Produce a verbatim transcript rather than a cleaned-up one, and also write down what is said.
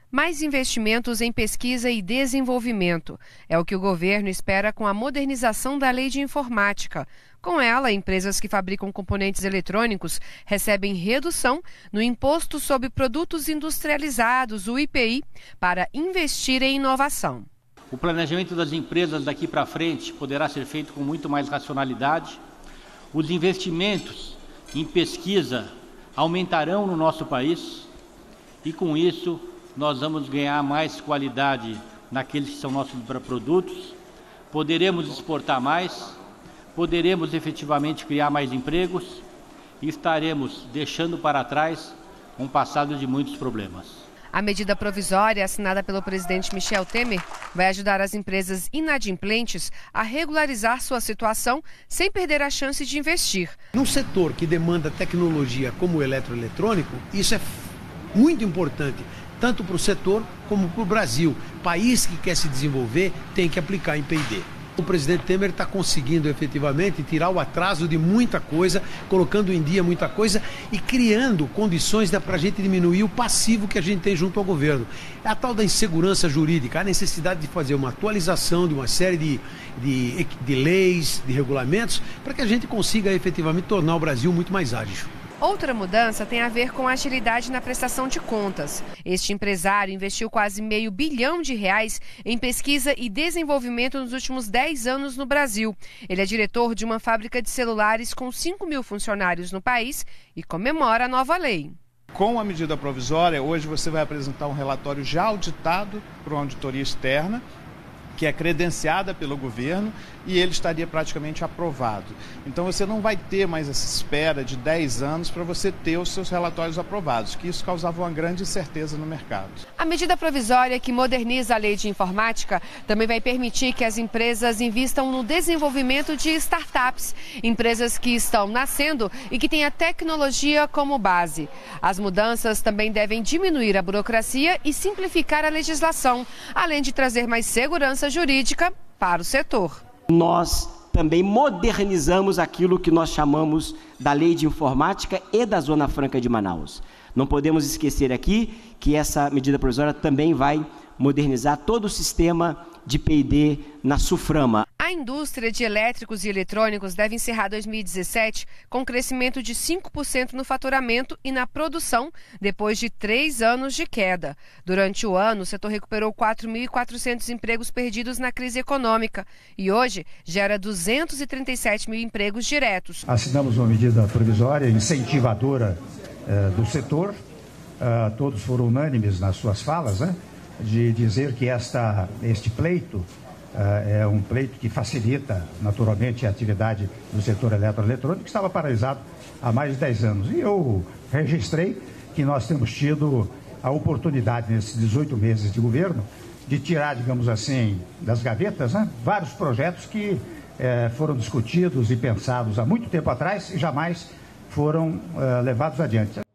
Mais investimentos em pesquisa e desenvolvimento. É o que o governo espera com a modernização da Lei de Informática. Com ela, empresas que fabricam componentes eletrônicos recebem redução no Imposto sobre Produtos Industrializados, o I P I, para investir em inovação. O planejamento das empresas daqui para frente poderá ser feito com muito mais racionalidade. Os investimentos em pesquisa aumentarão no nosso país e, com isso, nós vamos ganhar mais qualidade naqueles que são nossos produtos, poderemos exportar mais, poderemos efetivamente criar mais empregos e estaremos deixando para trás um passado de muitos problemas. A medida provisória, assinada pelo presidente Michel Temer, vai ajudar as empresas inadimplentes a regularizar sua situação sem perder a chance de investir. Num setor que demanda tecnologia como o eletroeletrônico, isso é muito importante, tanto para o setor como para o Brasil. País que quer se desenvolver tem que aplicar em P e D. O presidente Temer está conseguindo efetivamente tirar o atraso de muita coisa, colocando em dia muita coisa e criando condições para a gente diminuir o passivo que a gente tem junto ao governo. É a tal da insegurança jurídica, a necessidade de fazer uma atualização de uma série de, de, de leis, de regulamentos, para que a gente consiga efetivamente tornar o Brasil muito mais ágil. Outra mudança tem a ver com a agilidade na prestação de contas. Este empresário investiu quase meio bilhão de reais em pesquisa e desenvolvimento nos últimos dez anos no Brasil. Ele é diretor de uma fábrica de celulares com cinco mil funcionários no país e comemora a nova lei. Com a medida provisória, hoje você vai apresentar um relatório já auditado por uma auditoria externa, que é credenciada pelo governo, e ele estaria praticamente aprovado. Então você não vai ter mais essa espera de dez anos para você ter os seus relatórios aprovados, que isso causava uma grande incerteza no mercado. A medida provisória que moderniza a lei de informática também vai permitir que as empresas invistam no desenvolvimento de startups, empresas que estão nascendo e que têm a tecnologia como base. As mudanças também devem diminuir a burocracia e simplificar a legislação, além de trazer mais segurança jurídica para o setor. Nós também modernizamos aquilo que nós chamamos da Lei de Informática e da Zona Franca de Manaus. Não podemos esquecer aqui que essa medida provisória também vai modernizar todo o sistema de P e D na SUFRAMA. A indústria de elétricos e eletrônicos deve encerrar dois mil e dezessete com crescimento de cinco por cento no faturamento e na produção, depois de três anos de queda. Durante o ano, o setor recuperou quatro mil e quatrocentos empregos perdidos na crise econômica e hoje gera duzentos e trinta e sete mil empregos diretos. Assinamos uma medida provisória incentivadora eh, do setor, uh, todos foram unânimes nas suas falas, né? De dizer que esta, este pleito uh, é um pleito que facilita naturalmente a atividade do setor eletroeletrônico, que estava paralisado há mais de dez anos. E eu registrei que nós temos tido a oportunidade nesses dezoito meses de governo de tirar, digamos assim, das gavetas, né, vários projetos que eh, foram discutidos e pensados há muito tempo atrás e jamais foram uh, levados adiante.